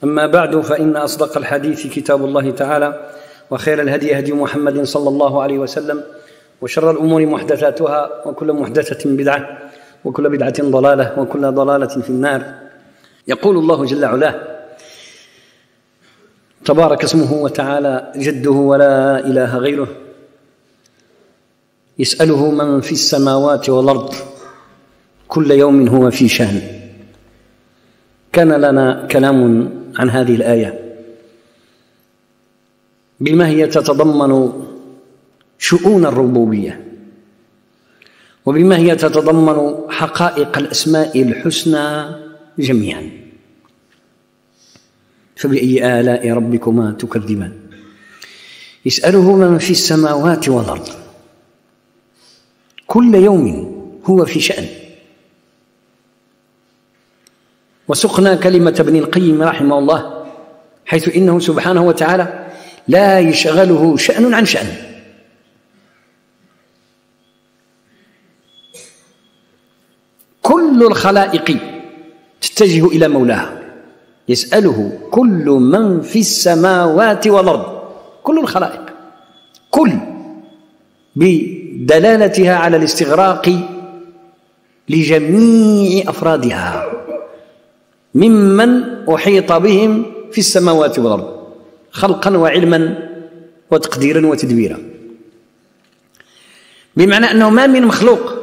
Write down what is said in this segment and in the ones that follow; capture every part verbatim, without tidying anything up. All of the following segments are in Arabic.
أما بعد، فإن أصدق الحديث كتاب الله تعالى، وخير الهدي هدي محمد صلى الله عليه وسلم، وشر الأمور محدثاتها، وكل محدثة بدعة، وكل بدعة ضلالة، وكل ضلالة في النار. يقول الله جل وعلا تبارك اسمه وتعالى جده ولا إله غيره: يسأله من في السماوات والأرض كل يوم هو في شأن. كان لنا كلام عن هذه الآية بما هي تتضمن شؤون الربوبية، وبما هي تتضمن حقائق الأسماء الحسنى جميعا. فبأي آلاء ربكما تكذبان؟ يسأله من في السماوات والأرض كل يوم هو في شأن. وسقنا كلمة ابن القيم رحمه الله، حيث إنه سبحانه وتعالى لا يشغله شأن عن شأن، كل الخلائق تتجه إلى مولاها. يسأله كل من في السماوات والأرض، كل الخلائق، كل بدلالتها على الاستغراق لجميع أفرادها ممن أحيط بهم في السماوات والأرض خلقا وعلما وتقديرا وتدبيرا، بمعنى أنه ما من مخلوق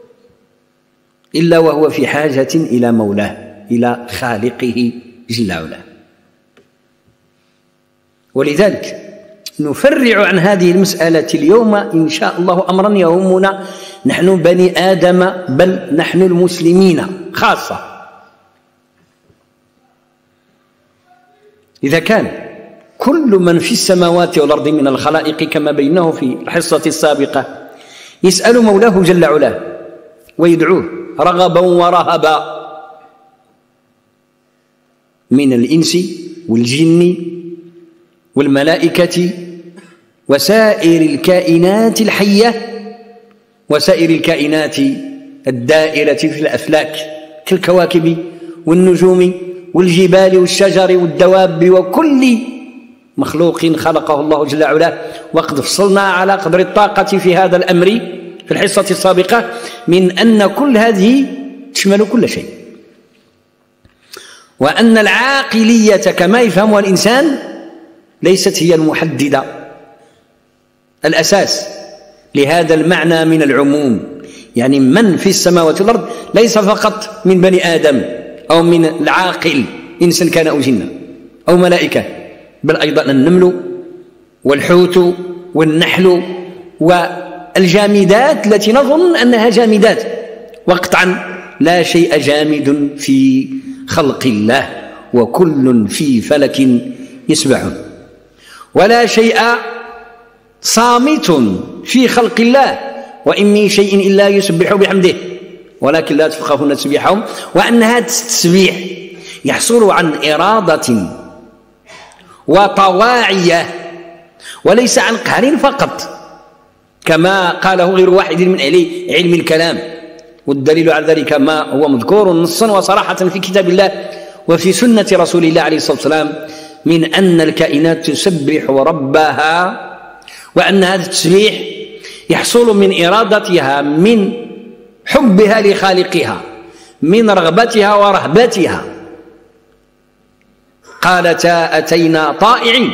إلا وهو في حاجة إلى مولاه، إلى خالقه جل وعلا. ولذلك نفرع عن هذه المسألة اليوم إن شاء الله أمرا يهمنا نحن بني آدم، بل نحن المسلمين خاصة. إذا كان كل من في السماوات والأرض من الخلائق كما بيناه في الحصة السابقة يسأل مولاه جل وعلا ويدعوه رغبا ورهبا من الإنس والجن والملائكة وسائر الكائنات الحية وسائر الكائنات الدائرة في الأفلاك كالكواكب والنجوم والجبال والشجر والدواب وكل مخلوق خلقه الله جل وعلا. وقد فصلنا على قدر الطاقة في هذا الأمر في الحصة السابقة من أن كل هذه تشمل كل شيء، وأن العاقلية كما يفهمها الإنسان ليست هي المحددة الأساس لهذا المعنى من العموم. يعني من في السماوات والأرض ليس فقط من بني آدم أو من العاقل إنسان كان أو جنا أو ملائكة، بل أيضا النمل والحوت والنحل والجامدات التي نظن أنها جامدات، وقطعا لا شيء جامد في خلق الله، وكل في فلك يسبحون. ولا شيء صامت في خلق الله، وإن من شيء إلا يسبح بحمده ولكن لا تفقهون تسبيحهم. وأن هذا التسبيح يحصل عن إرادة وطواعية وليس عن قهر فقط، كما قاله غير واحد من أهل علم الكلام. والدليل على ذلك ما هو مذكور نصا وصراحة في كتاب الله وفي سنة رسول الله عليه الصلاة والسلام من أن الكائنات تسبح ربها، وأن هذا التسبيح يحصل من إرادتها، من حبها لخالقها، من رغبتها ورهبتها. قالتا أتينا طائعين،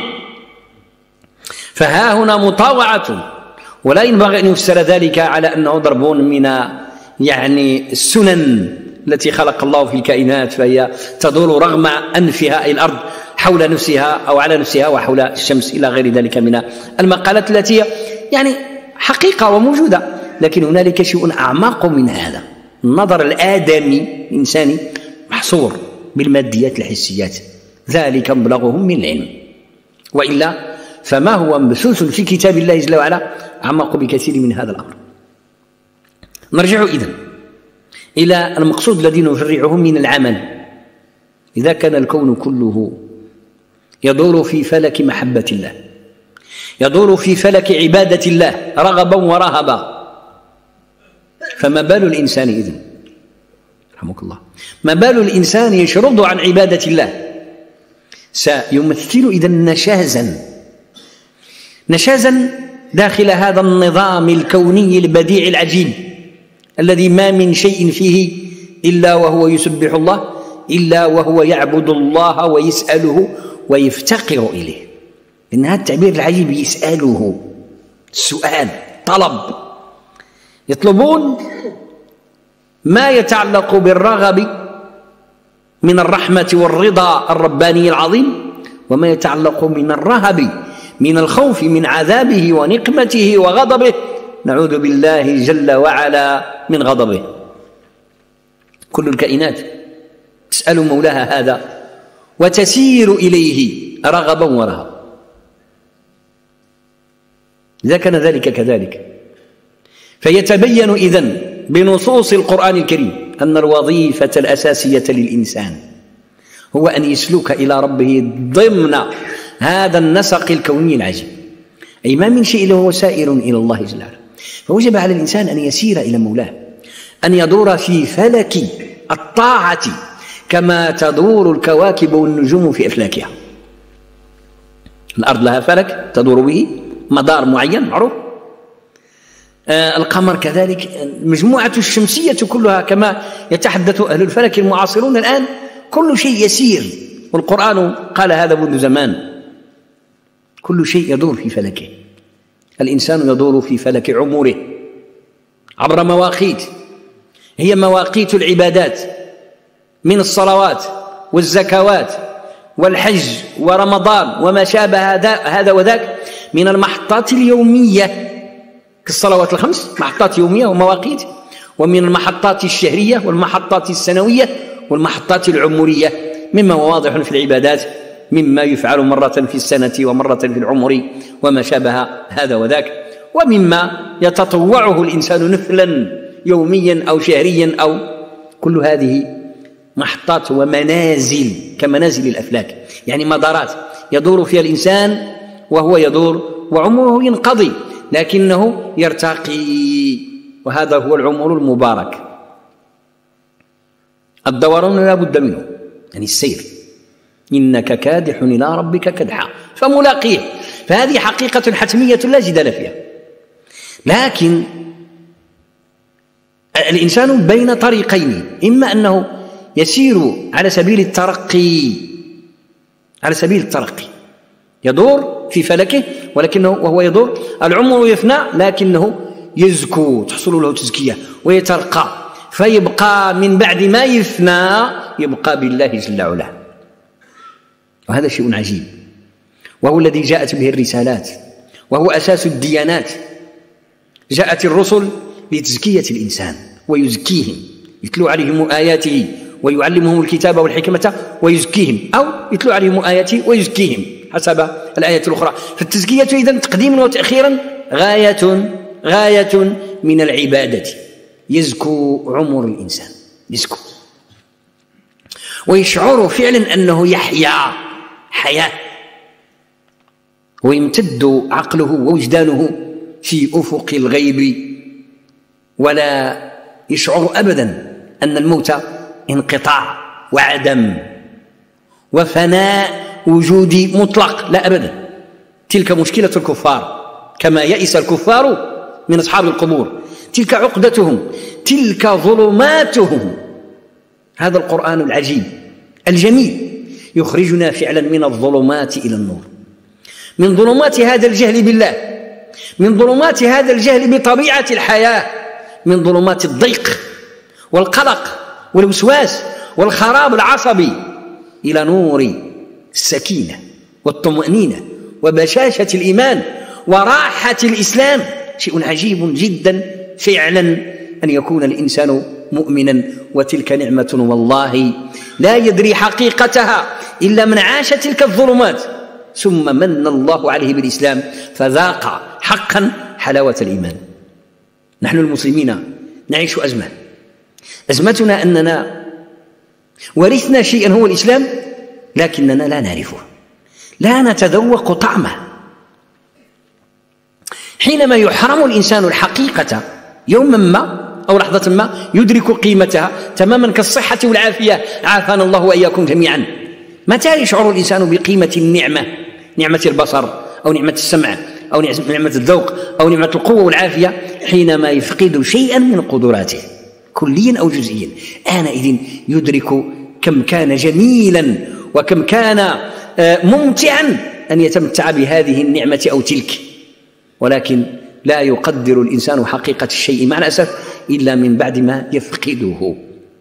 فها هنا مطاوعة، ولا ينبغي أن يفسر ذلك على أنه ضرب من يعني السنن التي خلق الله في الكائنات، فهي تدور رغم أنفها أي الأرض حول نفسها أو على نفسها وحول الشمس إلى غير ذلك من المقالات التي يعني حقيقة وموجودة. لكن هنالك شيء أعمق من هذا. النظر الآدمي الإنساني محصور بالماديات الحسيات، ذلك مبلغهم من العلم، وإلا فما هو مبثوث في كتاب الله جل وعلا أعمق بكثير من هذا الأمر. نرجع إذن إلى المقصود الذي نفرعه من العمل. إذا كان الكون كله يدور في فلك محبة الله، يدور في فلك عبادة الله رغبا ورهبا، فما بال الإنسان إذن؟ رحمك الله. ما بال الإنسان يشرد عن عبادة الله سيمثل إذن نشازا نشازا داخل هذا النظام الكوني البديع العجيب الذي ما من شيء فيه إلا وهو يسبح الله، إلا وهو يعبد الله ويسأله ويفتقر إليه. إن هذا التعبير العجيب، يسأله، السؤال، طلب، يطلبون ما يتعلق بالرغب من الرحمة والرضا الرباني العظيم، وما يتعلق من الرهب من الخوف من عذابه ونقمته وغضبه، نعوذ بالله جل وعلا من غضبه. كل الكائنات تسأل مولاها هذا وتسير إليه رغبا ورهبا. إذا كان ذلك كذلك فيتبين إذن بنصوص القرآن الكريم أن الوظيفة الأساسية للإنسان هو أن يسلك إلى ربه ضمن هذا النسق الكوني العجيب، أي ما من شيء إلا هو سائر إلى الله جل وعلا. فوجب على الإنسان أن يسير إلى مولاه، أن يدور في فلك الطاعة كما تدور الكواكب والنجوم في أفلاكها. الأرض لها فلك تدور به مدار معين معروف، آه القمر كذلك، المجموعة الشمسية كلها كما يتحدث أهل الفلك المعاصرون الآن، كل شيء يسير، والقرآن قال هذا منذ زمان. كل شيء يدور في فلكه، الإنسان يدور في فلك عمره عبر مواقيت، هي مواقيت العبادات من الصلوات والزكوات والحج ورمضان وما شابه هذا وذاك من المحطات اليومية كالصلوات الخمس، محطات يومية ومواقيت، ومن المحطات الشهرية والمحطات السنوية والمحطات العمرية، مما هو واضح في العبادات مما يفعل مرة في السنة ومرة في العمر وما شابه هذا وذاك، ومما يتطوعه الإنسان نفلا يوميا أو شهريا، أو كل هذه محطات ومنازل كمنازل الأفلاك، يعني مدارات يدور فيها الإنسان وهو يدور وعمره ينقضي لكنه يرتقي، وهذا هو العمر المبارك. الدوران لا بد منه، يعني السير، إنك كادح إلى ربك كدحا فملاقيه، فهذه حقيقة حتمية لا جدال فيها. لكن الإنسان بين طريقين، إما أنه يسير على سبيل الترقي، على سبيل الترقي يدور في فلكه، ولكنه وهو يدور العمر يفنى لكنه يزكو، تحصل له تزكية ويترقى، فيبقى من بعد ما يفنى يبقى بالله جل وعلا. وهذا شيء عجيب، وهو الذي جاءت به الرسالات، وهو أساس الديانات. جاءت الرسل لتزكية الإنسان ويزكيهم، يتلو عليهم آياته ويعلمهم الكتاب والحكمة ويزكيهم، أو يتلو عليهم آياته ويزكيهم حسب الآية الأخرى. فالتزكية إذن تقديما وتأخيرا غاية غاية من العبادة. يزكو عمر الإنسان، يزكو ويشعر فعلا أنه يحيا حياة، ويمتد عقله ووجدانه في أفق الغيب، ولا يشعر أبدا أن الموت انقطاع وعدم وفناء وجودي مطلق، لا أبدا. تلك مشكلة الكفار، كما يئس الكفار من أصحاب القبور، تلك عقدتهم، تلك ظلماتهم. هذا القرآن العجيب الجميل يخرجنا فعلا من الظلمات إلى النور، من ظلمات هذا الجهل بالله، من ظلمات هذا الجهل بطبيعة الحياة، من ظلمات الضيق والقلق والوسواس والخراب العصبي، إلى نور السكينة والطمأنينة وبشاشة الإيمان وراحة الإسلام. شيء عجيب جدا فعلا أن يكون الإنسان مؤمنا، وتلك نعمة والله لا يدري حقيقتها إلا من عاش تلك الظلمات، ثم من الله عليه بالإسلام فذاق حقا حلاوة الإيمان. نحن المسلمين نعيش أزمة، أزمتنا أننا ورثنا شيئا هو الإسلام لكننا لا نعرفه، لا نتذوق طعمه. حينما يحرم الإنسان الحقيقة يوما ما أو لحظة ما يدرك قيمتها تماما كالصحة والعافية، عافانا الله وإياكم جميعا. متى يشعر الإنسان بقيمة النعمة، نعمة البصر أو نعمة السمع أو نعمة الذوق أو نعمة القوة والعافية؟ حينما يفقد شيئا من قدراته كليا أو جزئيا، آنئذ يدرك كم كان جميلا وكم كان ممتعا أن يتمتع بهذه النعمة أو تلك. ولكن لا يقدر الإنسان حقيقة الشيء مع الأسف إلا من بعد ما يفقده.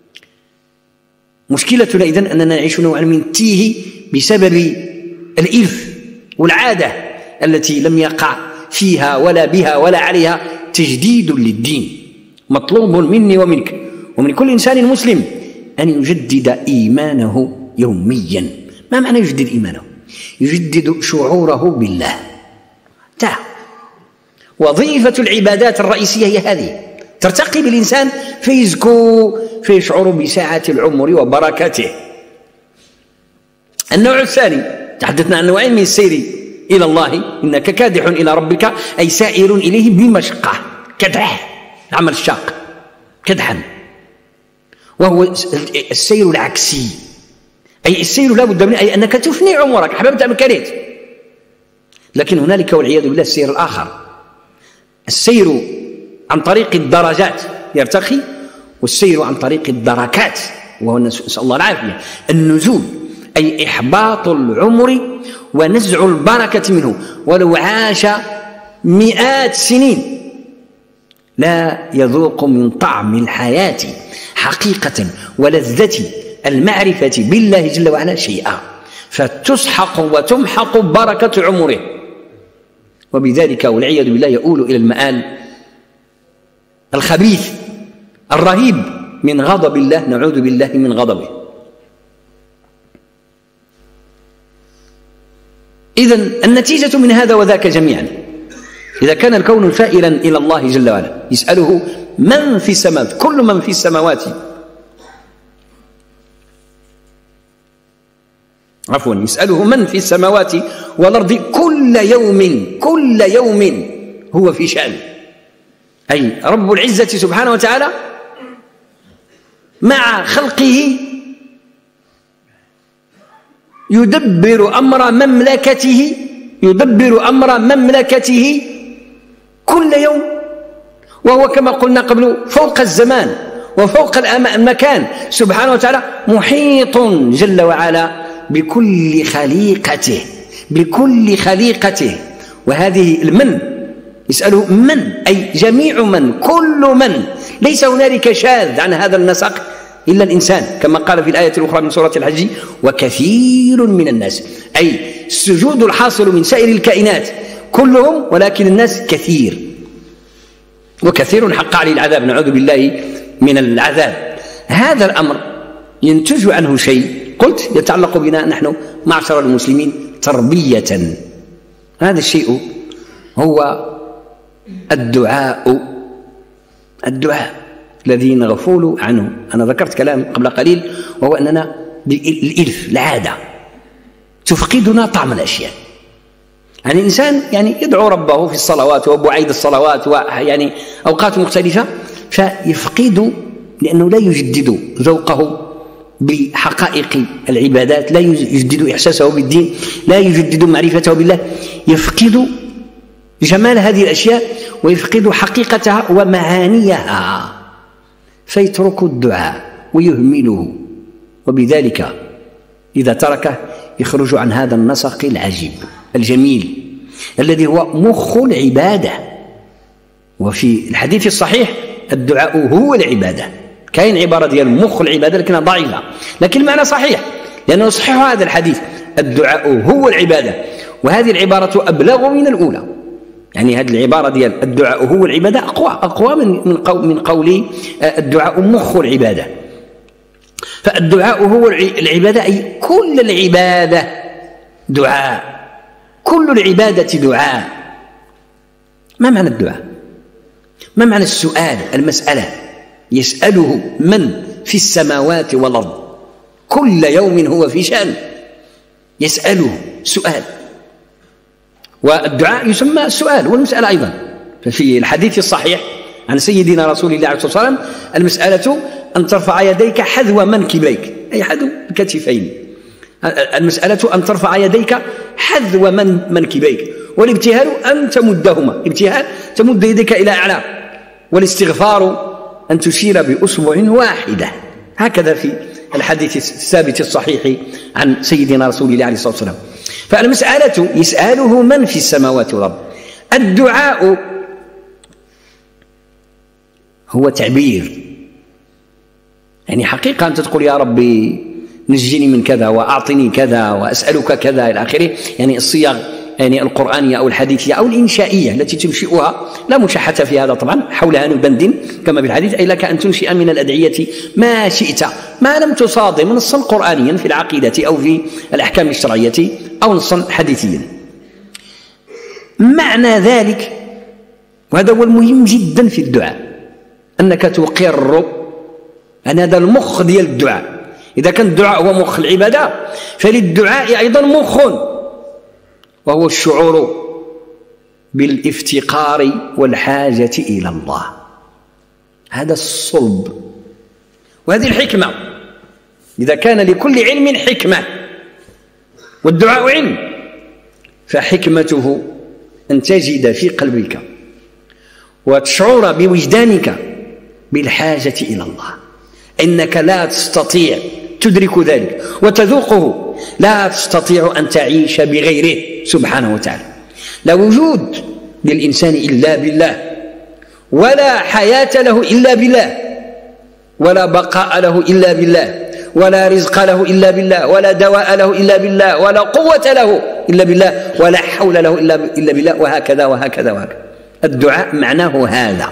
مشكلتنا إذن أننا نعيش نوعا من التيه بسبب الإرث والعادة التي لم يقع فيها ولا بها ولا عليها تجديد للدين. مطلوب مني ومنك ومن كل إنسان مسلم أن يجدد إيمانه يوميا. ما معنى يجدد إيمانه؟ يجدد شعوره بالله. تعال، وظيفة العبادات الرئيسية هي هذه، ترتقي بالإنسان فيزكو فيشعر بسعة العمر وبركته. النوع الثاني، تحدثنا عن نوعين من السير إلى الله، إنك كادح إلى ربك أي سائر إليه بمشقة، كدح، العمل الشاق كدحا، وهو السير العكسي، أي السير لا بد منه، أي أنك تفني عمرك أحببت أم كرهت. لكن هنالك والعياذ بالله السير الآخر، السير عن طريق الدرجات يرتقي، والسير عن طريق الدركات وهو نسأل الله العافية النزول، أي إحباط العمر ونزع البركة منه. ولو عاش مئات سنين لا يذوق من طعم الحياة حقيقة ولذة المعرفة بالله جل وعلا شيئا، فتسحق وتمحق بركة عمره، وبذلك والعياذ بالله يؤول إلى المآل الخبيث الرهيب من غضب الله، نعوذ بالله من غضبه. إذن النتيجة من هذا وذاك جميعا، إذا كان الكون سائلا إلى الله جل وعلا يسأله من في السماوات، كل من في السماوات عفوا يسأله من في السماوات والأرض كل يوم كل يوم هو في شأن، أي رب العزة سبحانه وتعالى مع خلقه يدبر أمر مملكته يدبر أمر مملكته كل يوم، وهو كما قلنا قبل فوق الزمان وفوق المكان سبحانه وتعالى، محيط جل وعلا بكل خليقته بكل خليقته. وهذه المن يسأله من، أي جميع من، كل من، ليس هنالك شاذ عن هذا النسق إلا الإنسان، كما قال في الآية الأخرى من سورة الحج وكثير من الناس، أي السجود الحاصل من سائر الكائنات كلهم، ولكن الناس كثير، وكثير حق عليه العذاب، نعوذ بالله من العذاب. هذا الأمر ينتج عنه شيء قلت يتعلق بنا نحن معشر المسلمين تربية. هذا الشيء هو الدعاء الدعاء الذي نغفل عنه. أنا ذكرت كلام قبل قليل، وهو أننا الإلف العادة تفقدنا طعم الأشياء. يعني الإنسان يعني يدعو ربه في الصلوات وبعيد الصلوات ويعني أوقات مختلفة، فيفقد لأنه لا يجدد ذوقه بحقائق العبادات، لا يجدد إحساسه بالدين، لا يجدد معرفته بالله، يفقد جمال هذه الأشياء ويفقد حقيقتها ومعانيها، فيترك الدعاء ويهمله، وبذلك إذا تركه يخرج عن هذا النسق العجيب الجميل الذي هو مخ العبادة. وفي الحديث الصحيح الدعاء هو العبادة، كاين عبارة ديال مخ العبادة لكنها ضعيفة، لكن المعنى صحيح لأنه يصحح هذا الحديث، الدعاء هو العبادة، وهذه العبارة أبلغ من الأولى. يعني هذه العبارة ديال الدعاء هو العبادة أقوى أقوى من من قول من قول الدعاء مخ العبادة. فالدعاء هو العبادة، أي كل العبادة دعاء، كل العبادة دعاء. ما معنى الدعاء؟ ما معنى السؤال المسألة؟ يسأله من في السماوات والأرض كل يوم هو في شأن، يسأله سؤال. والدعاء يسمى السؤال والمسألة أيضا. ففي الحديث الصحيح عن سيدنا رسول الله عليه الصلاة والسلام المسألة أن ترفع يديك حذو منكبيك، أي حذو الكتفين، المسألة أن ترفع يديك حذو من منكبيك، والابتهال أن تمدهما، ابتهال تمد يديك إلى أعلى، والاستغفار أن تشير بأصبع واحدة، هكذا في الحديث الثابت الصحيح عن سيدنا رسول الله عليه الصلاة والسلام. فالمسألة يسأله من في السماوات والأرض. الدعاء هو تعبير، يعني حقيقة أنت تقول يا ربي نجني من كذا وأعطني كذا وأسألك كذا إلى آخره، يعني الصيغ يعني القرآنية أو الحديثية أو الإنشائية التي تنشئها لا مشاحة في هذا طبعا، حولها نبند كما في الحديث، أي لك أن تنشئ من الأدعية ما شئت ما لم تصادم نصا قرآنيا في العقيدة أو في الأحكام الشرعية أو نصا حديثيا. معنى ذلك، وهذا هو المهم جدا في الدعاء، أنك تقر أن هذا المخ ديال الدعاء. إذا كان الدعاء هو مخ العبادة فللدعاء أيضا مخ، وهو الشعور بالافتقار والحاجة إلى الله. هذا الصلب وهذه الحكمة. إذا كان لكل علم حكمة والدعاء علم، فحكمته أن تجد في قلبك وتشعر بوجدانك بالحاجة إلى الله، إنك لا تستطيع تدرك ذلك وتذوقه، لا تستطيع أن تعيش بغيره سبحانه وتعالى. لا وجود للإنسان إلا بالله، ولا حياة له إلا بالله، ولا بقاء له إلا بالله، ولا رزق له إلا بالله، ولا دواء له إلا بالله، ولا قوة له إلا بالله، ولا حول له إلا بالله، وهكذا وهكذا وهكذا. الدعاء معناه هذا،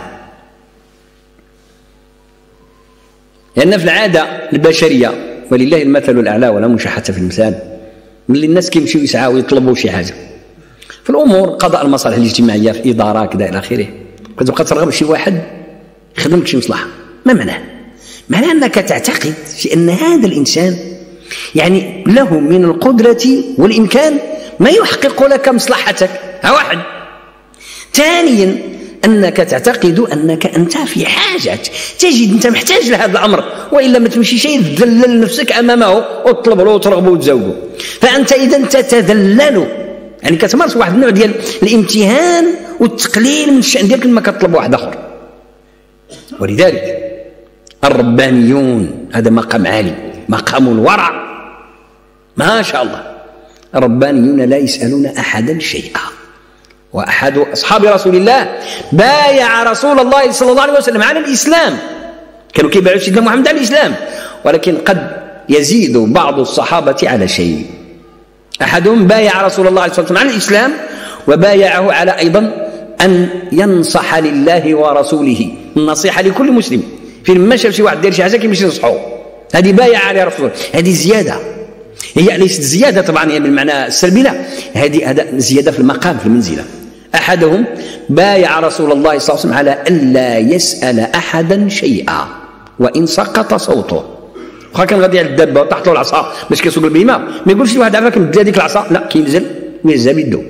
لأن في العادة البشرية ولله المثل الأعلى ولا مشاحة في المثال، ملي الناس كيمشيو يسعاو يطلبوا شي حاجة في الأمور قضاء المصالح الاجتماعية في إدارة كذا إلى آخره، كتبقى ترغب شي واحد يخدم لك شي مصلحة. ما معناه؟ معناه أنك تعتقد في أن هذا الإنسان يعني له من القدرة والإمكان ما يحقق لك مصلحتك، ها واحد. ثانيا أنك تعتقد أنك أنت في حاجة، تجد أنت محتاج لهذا الأمر، وإلا ما تمشي شيء تذلل نفسك أمامه وتطلب له وترغبه وتزوجه. فأنت إذا تتذلل، يعني كتمارس واحد النوع ديال الامتهان والتقليل من الشأن ديالك لما كتطلب واحد آخر. ولذلك الربانيون هذا مقام عالي، مقام الورع ما شاء الله. الربانيون لا يسألون أحدا شيئا. وأحد أصحاب رسول الله بايع رسول الله صلى الله عليه وسلم على الإسلام، كانوا كيبايعوا سيدنا محمد على الإسلام، ولكن قد يزيد بعض الصحابة على شيء. أحدهم بايع رسول الله صلى الله عليه وسلم على الإسلام، وبايعه على أيضا أن ينصح لله ورسوله، النصيحة لكل مسلم. في لما شاف شي واحد داير شي حاجة كيمشي ينصحه، هذه بايع على رسول الله، هذه زيادة. هي ليست زيادة طبعا هي بالمعنى السلبي، لا، هذه هذا زيادة في المقام في المنزلة. أحدهم بايع رسول الله صلى الله عليه وسلم على ألا يسأل أحدا شيئا وإن سقط صوته. واخا كان غادي على الدابة وطاحت له العصا باش كيسوق البهيمة، ما يقولش لواحد عافاك نبدل هذيك العصا، لا، كينزل ويهزها بيدو.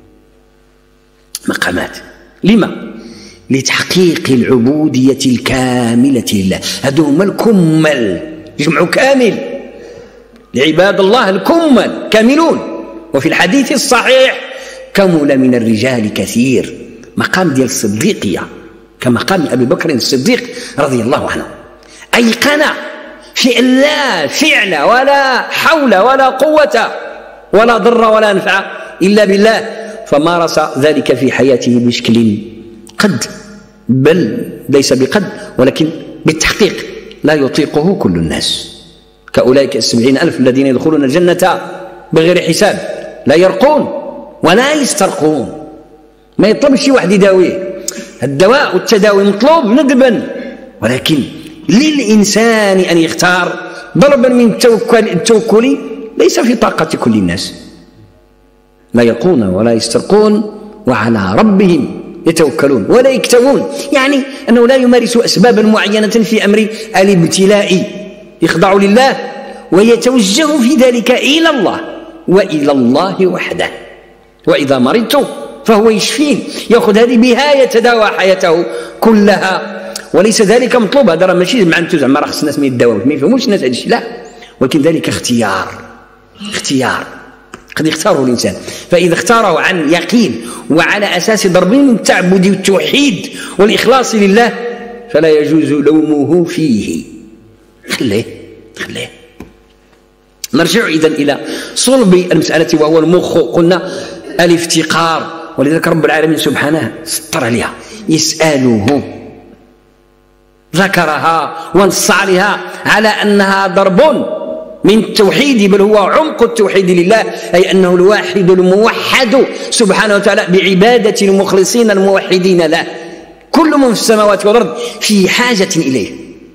مقامات. لما؟ لتحقيق العبودية الكاملة لله. هذو هما الكمل، يجمعوا كامل لعباد الله، الكمل كاملون. وفي الحديث الصحيح كمل من الرجال كثير، مقام ديال الصديقية كمقام أبي بكر الصديق رضي الله عنه، أيقن في أن لا فعل ولا حول ولا قوة ولا ضر ولا نفع إلا بالله، فمارس ذلك في حياته بشكل قد، بل ليس بقد ولكن بالتحقيق لا يطيقه كل الناس، كأولئك السبعين ألف الذين يدخلون الجنة بغير حساب، لا يرقون ولا يسترقون. ما يطلبش شي واحد يداويه، الدواء والتداوي مطلوب ندبا، ولكن للإنسان أن يختار ضربا من التوكل, التوكل ليس في طاقة كل الناس. لا يرقون ولا يسترقون وعلى ربهم يتوكلون ولا يكتوون، يعني أنه لا يمارس أسبابا معينة في أمر الابتلاء، يخضع لله ويتوجه في ذلك إلى الله وإلى الله وحده. وإذا مرضت فهو يشفين، يأخذ هذه بها يتداوى حياته كلها، وليس ذلك مطلوب. هذا راه ماشي معناته زعما راه خص الناس ما يداووش، ما يفهموش الناس هذا الشيء، لا، ولكن ذلك اختيار، اختيار، قد يختاره الإنسان، فإذا اختاره عن يقين وعلى أساس ضرب من التعبد والتوحيد والإخلاص لله فلا يجوز لومه فيه. خليه خليه نرجع إذن إلى صلب المسألة وهو المخ. قلنا الافتقار، ولذلك رب العالمين سبحانه سطر عليها يسأله، ذكرها ونص عليها على أنها ضرب من التوحيد، بل هو عمق التوحيد لله، أي أنه الواحد الموحد سبحانه وتعالى بعبادة المخلصين الموحدين له. كل من في السماوات والأرض في حاجة إليه،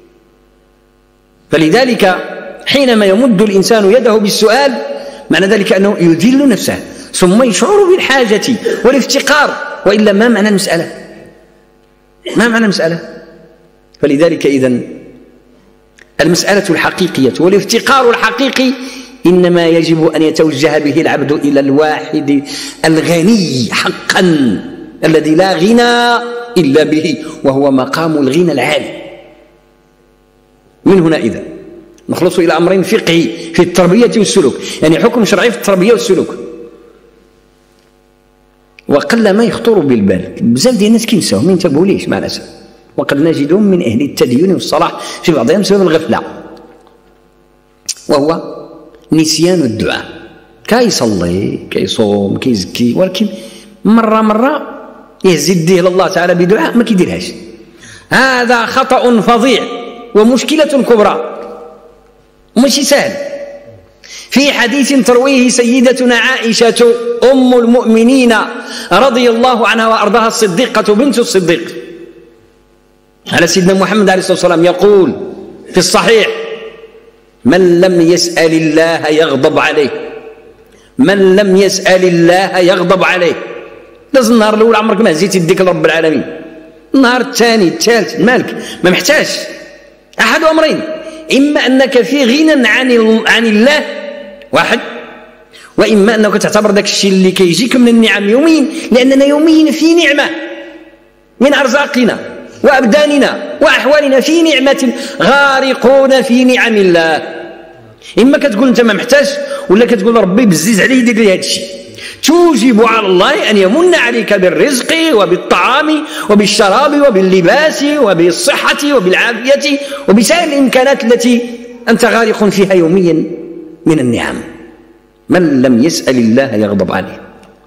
فلذلك حينما يمد الإنسان يده بالسؤال معنى ذلك أنه يذل نفسه ثم يشعر بالحاجة والافتقار، وإلا ما معنى المسألة؟ ما معنى المسألة؟ فلذلك إذن المسألة الحقيقية والافتقار الحقيقي إنما يجب أن يتوجه به العبد إلى الواحد الغني حقا الذي لا غنى إلا به، وهو مقام الغنى العالي. من هنا إذن نخلص إلى أمرين فقهي في التربية والسلوك، يعني حكم شرعي في التربية والسلوك، وقل ما يخطر بالبال. بزاف ديال الناس كينساو ما ينتبهوا ليش مع الأسف، وقد نجدهم من أهل التدين والصلاح في بعضهم بسبب الغفلة، وهو نسيان الدعاء. كيصلي كيصوم كيزكي، ولكن مرة مرة يهز يديه لله تعالى بدعاء ما كيديرهاش. هذا خطأ فظيع ومشكلة كبرى ماشي سهل. في حديث ترويه سيدتنا عائشة أم المؤمنين رضي الله عنها وأرضاها الصديقة بنت الصديق على سيدنا محمد عليه الصلاة والسلام يقول في الصحيح: من لم يسأل الله يغضب عليه، من لم يسأل الله يغضب عليه. لازم النهار الأول عمرك ما هزيت يديك لرب العالمين، النهار الثاني الثالث مالك ما محتاج. أحد أمرين: إما أنك في غنى عن عن الله واحد، وإما أنك تعتبر ذاك الشيء اللي كيجيك من النعم يوميا، لأننا يوميا في نعمة من أرزاقنا وأبداننا وأحوالنا، في نعمة غارقون في نعم الله. إما كتقول أنت ما محتاج، ولا كتقول ربي بزز عليه يدير لي هذا الشيء. توجب على الله أن يمن عليك بالرزق وبالطعام وبالشراب وباللباس وبالصحة وبالعافية وبسائر الإمكانات التي أنت غارق فيها يوميا من النعم. من لم يسأل الله يغضب عليه.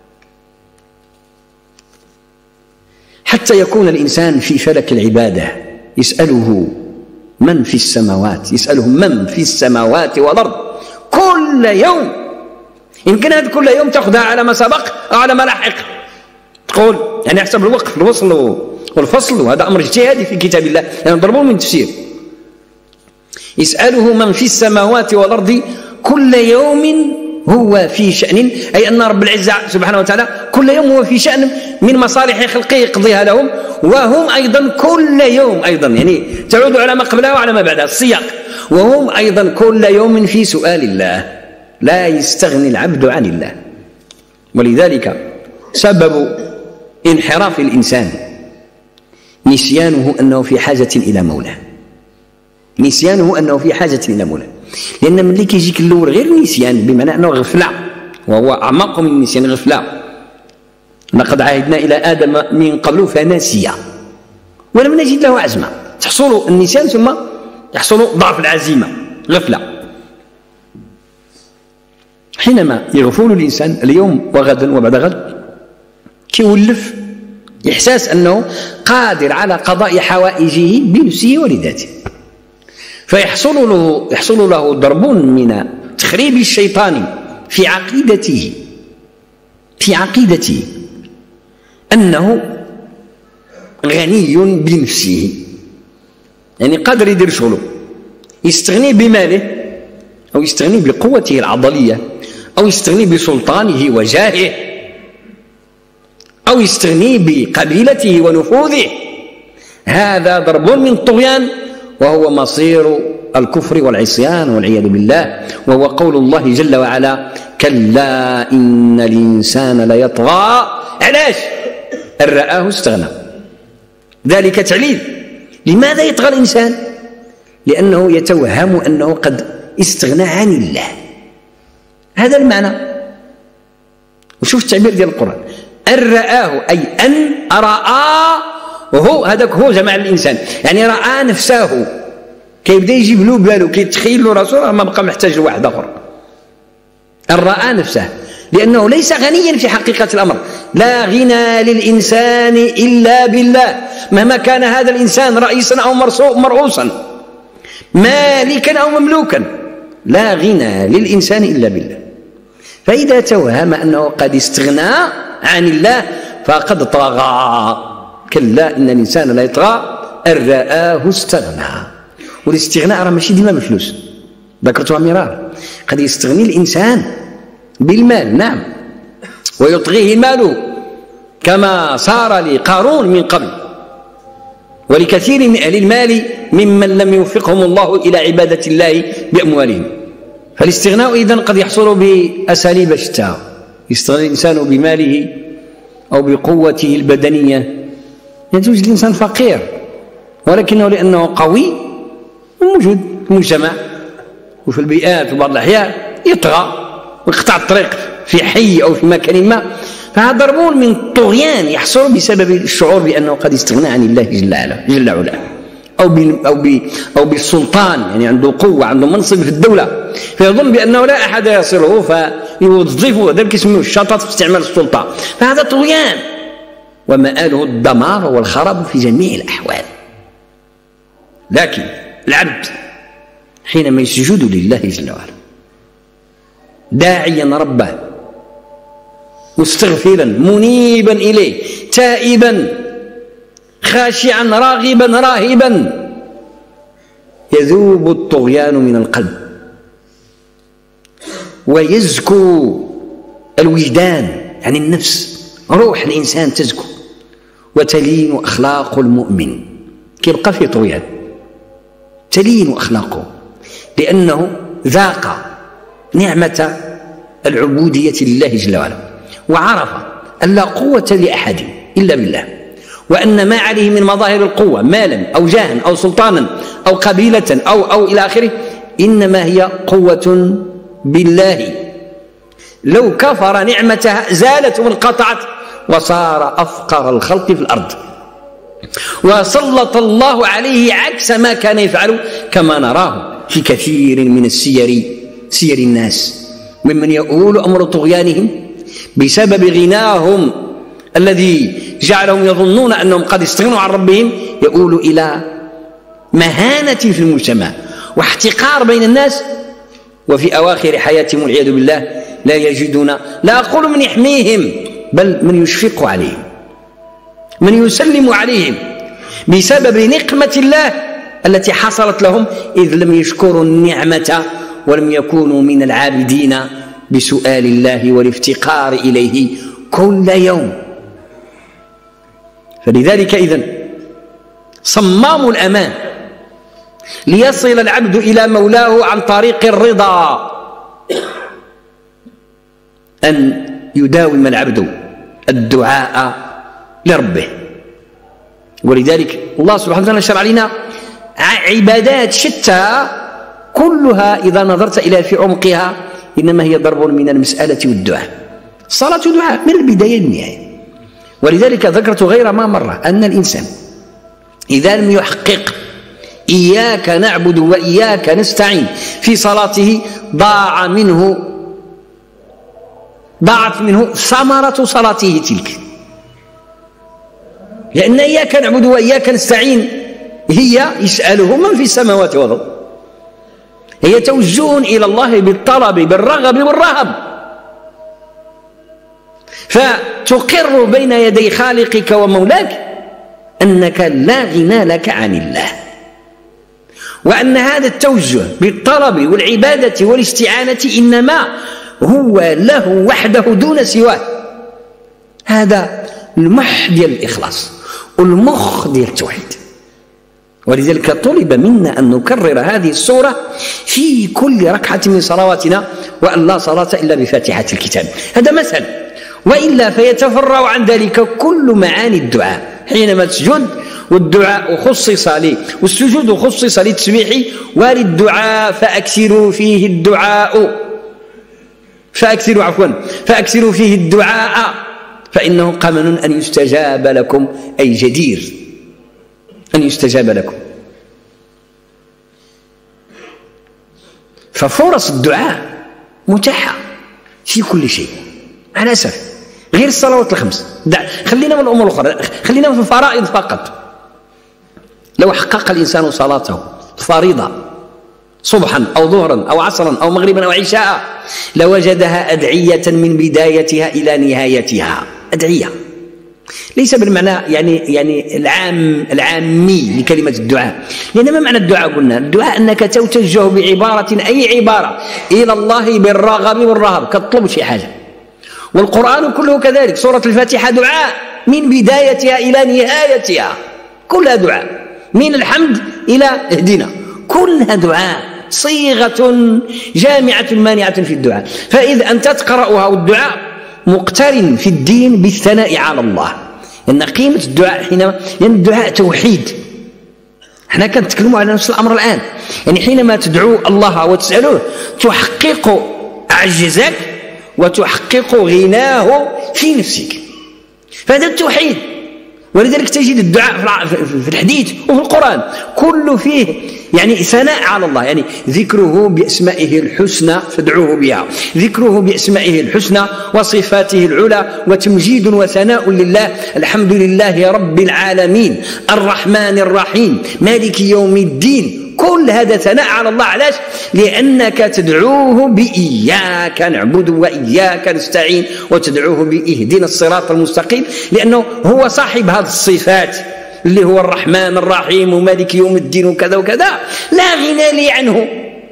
حتى يكون الإنسان في فلك العبادة يسأله من في السماوات، يسأله من في السماوات والأرض كل يوم. يمكن هذا كل يوم تأخذها على ما سبق أو على ما لاحق، تقول يعني حسب الوقف الوصل والفصل، وهذا أمر اجتهادي في كتاب الله يعني ضربوه من تفسير. يسأله من في السماوات والأرض كل يوم هو في شأن، أي أن رب العزة سبحانه وتعالى كل يوم هو في شأن من مصالح خلقه يقضيها لهم، وهم أيضا كل يوم أيضا يعني تعود على ما قبلها وعلى ما بعدها السياق، وهم أيضا كل يوم في سؤال الله، لا يستغني العبد عن الله. ولذلك سبب انحراف الإنسان نسيانه أنه في حاجة إلى مولاه، نسيانه أنه في حاجة إلى مولاه. لأن ملي كيجيك الأول غير نسيان بمعنى أنه غفلة، وهو أعمق من النسيان غفلة. لقد عهدنا إلى آدم من قبل فنسي ولم نجد له عزما. تحصل النسيان ثم يحصل ضعف العزيمة، غفلة. حينما يغفل الإنسان اليوم وغدا وبعد غد كيولف إحساس أنه قادر على قضاء حوائجه بنفسه ولذاته، فيحصل له يحصل له ضرب من تخريب الشيطان في عقيدته في عقيدته أنه غني بنفسه، يعني قادر يدير شغله، يستغني بماله أو يستغني بقوته العضلية أو يستغني بسلطانه وجاهه أو يستغني بقبيلته ونفوذه. هذا ضرب من الطغيان، وهو مصير الكفر والعصيان والعياذ بالله، وهو قول الله جل وعلا: كلا إن الإنسان ليطغى. علاش؟ أن رآه استغنى. ذلك تعليل. لماذا يطغى الإنسان؟ لأنه يتوهم أنه قد استغنى عن الله. هذا المعنى. وشوف التعبير ديال القرآن، أن رآه أي أن رآه، وهو هذاك هو جمع الإنسان، يعني رأى نفسه، كيبدا يجيب له بالو، كيتخيل له راسه، ما بقى محتاج لواحد آخر. أن رأى نفسه، لأنه ليس غنيا في حقيقة الأمر، لا غنى للإنسان إلا بالله، مهما كان هذا الإنسان رئيسا أو مرؤوسا، مالكا أو مملوكا، لا غنى للإنسان إلا بالله. فإذا توهم أنه قد استغنى عن الله فقد طغى. كلا إن الإنسان لا يطغى أن رآه استغنى. والاستغناء راه ماشي ديما بالفلوس، ذكرتها مرارا، قد يستغني الإنسان بالمال، نعم، ويطغيه ماله كما صار لقارون من قبل ولكثير من أهل المال ممن لم يوفقهم الله إلى عبادة الله بأموالهم. فالاستغناء إذن قد يحصل بأساليب شتى، يستغني الإنسان بماله أو بقوته البدنية، يجوز الإنسان فقير ولكنه لأنه قوي موجود في المجتمع وفي البيئات وبعض الأحيان يطغى ويقطع الطريق في حي أو في مكان ما. فهذا ضرب من الطغيان يحصل بسبب الشعور بأنه قد استغنى عن الله جل وعلا جل وعلا، أو أو أو بالسلطان، يعني عنده قوة، عنده منصب في الدولة، فيظن بأنه لا أحد يصله فيوظفه، هذا يسموه الشطط في استعمال السلطة. فهذا طغيان ومآله الدمار والخراب في جميع الأحوال. لكن العبد حينما يسجد لله جل وعلا داعيا ربه مستغفرا منيبا إليه تائبا خاشعا راغبا راهبا، يذوب الطغيان من القلب ويزكو الوجدان، يعني النفس، روح الإنسان تزكو، وتلين أخلاق المؤمن، كيبقى في طغيان تلين أخلاقه لأنه ذاق نعمة العبودية لله جل وعلا، وعرف أن لا قوة لأحد إلا بالله، وأن ما عليه من مظاهر القوة مالا أو جاها أو سلطانا أو قبيلة أو أو إلى آخره إنما هي قوة بالله. لو كفر نعمتها زالت وانقطعت وصار أفقر الخلق في الأرض، وسلط الله عليه عكس ما كان يفعل، كما نراه في كثير من السير سير الناس ممن يؤول أمر طغيانهم بسبب غناهم الذي جعلهم يظنون أنهم قد استغنوا عن ربهم، يؤول إلى مهانة في المجتمع واحتقار بين الناس، وفي أواخر حياتهم والعياذ بالله لا يجدون، لا أقول من يحميهم، بل من يشفق عليهم، من يسلم عليهم بسبب نقمة الله التي حصلت لهم، إذ لم يشكروا النعمة ولم يكونوا من العابدين بسؤال الله والافتقار إليه كل يوم. فلذلك إذن صمام الأمان ليصل العبد إلى مولاه عن طريق الرضا أن يداوم العبد الدعاء لربه. ولذلك الله سبحانه وتعالى شرع لنا عبادات شتى كلها إذا نظرت إلى في عمقها إنما هي ضرب من المسألة والدعاء. الصلاة دعاء من البداية للنهاية. ولذلك ذكرت غير ما مرة أن الإنسان إذا لم يحقق إياك نعبد وإياك نستعين في صلاته ضاع منه ضاعت منه ثمرة صلاته تلك، لأن إياك نعبد وإياك نستعين هي يسأله من في السماوات والأرض، هي توجه إلى الله بالطلب بالرغب والرهب، فتقر بين يدي خالقك ومولاك أنك لا غنى لك عن الله، وأن هذا التوجه بالطلب والعبادة والاستعانة إنما هو له وحده دون سواه. هذا المح ديال الإخلاص والمخ ديال التوحيد. ولذلك طلب منا أن نكرر هذه السورة في كل ركعة من صلواتنا، وأن لا صلاة إلا بفاتحة الكتاب. هذا مثل، وإلا فيتفرع عن ذلك كل معاني الدعاء. حينما تسجد والدعاء خصص لي والسجود خصص للتسبيح وللدعاء فأكثروا فيه الدعاء. فأكثروا عفوا فأكثروا فيه الدعاء فإنه قمن أن يستجاب لكم، أي جدير أن يستجاب لكم. ففرص الدعاء متاحة في كل شيء مع الأسف، غير الصلوات الخمس. خلينا من الأمور الأخرى، خلينا في الفرائض فقط. لو حقق الإنسان صلاته الفريضة صبحا أو ظهرا أو عصرا أو مغربا أو عشاء لوجدها أدعية من بدايتها إلى نهايتها، أدعية ليس بالمعنى يعني يعني العام العامي لكلمة الدعاء، لأن ما معنى الدعاء؟ قلنا الدعاء أنك توجه بعبارة أي عبارة إلى الله بالرغب والرهب، كتطلب شي حاجة. والقرآن كله كذلك، سورة الفاتحة دعاء من بدايتها إلى نهايتها، كلها دعاء، من الحمد إلى اهدنا، كلها دعاء، صيغة جامعة مانعة في الدعاء. فإذا أنت تقرأها والدعاء مقترن في الدين بالثناء على الله، لأن قيمة الدعاء حينما، لأن الدعاء توحيد. احنا كنتكلموا على نفس الأمر الآن، يعني حينما تدعو الله وتسأله تحقق عجزك وتحقق غناه في نفسك، فهذا التوحيد. ولذلك تجد الدعاء في الحديث وفي القرآن كله فيه يعني ثناء على الله، يعني ذكره بأسمائه الحسنى فادعوه بها، ذكره بأسمائه الحسنى وصفاته العلى، وتمجيد وثناء لله. الحمد لله رب العالمين الرحمن الرحيم مالك يوم الدين، كل هذا ثناء على الله. علاش؟ لأنك تدعوه بإياك نعبد وإياك نستعين، وتدعوه بإهدنا الصراط المستقيم، لأنه هو صاحب هذه الصفات اللي هو الرحمن الرحيم ومالك يوم الدين وكذا وكذا، لا غنى لي عنه،